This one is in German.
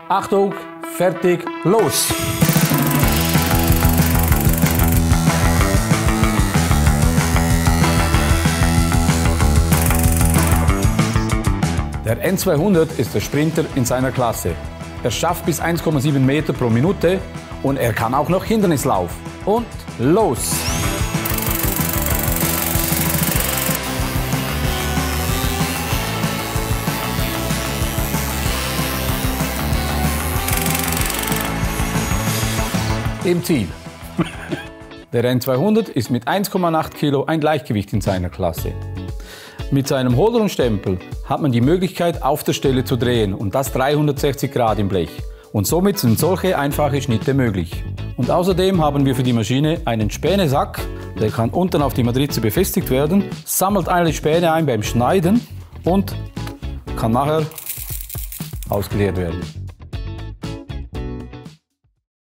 Achtung, fertig, los! Der N200 ist der Sprinter in seiner Klasse. Er schafft bis 1,7 Meter pro Minute und er kann auch noch Hindernislauf. Und los! Im Ziel. Der N200 ist mit 1,8 Kilo ein Gleichgewicht in seiner Klasse. Mit seinem Holder und Stempel hat man die Möglichkeit, auf der Stelle zu drehen und das 360 Grad im Blech. Und somit sind solche einfache Schnitte möglich. Und außerdem haben wir für die Maschine einen Spänesack, der kann unten auf die Matrize befestigt werden, sammelt alle Späne ein beim Schneiden und kann nachher ausgeleert werden.